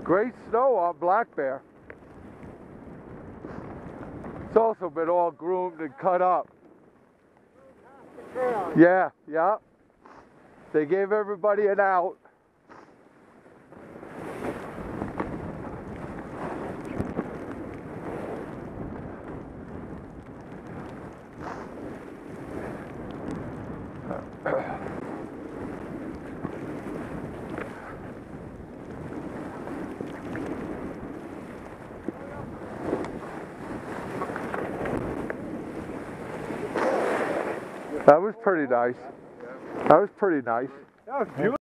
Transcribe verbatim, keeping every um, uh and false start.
Great snow on Black Bear. It's also been all groomed and cut up. Yeah, yeah. They gave everybody an out. That was pretty nice. That was pretty nice. That was beautiful.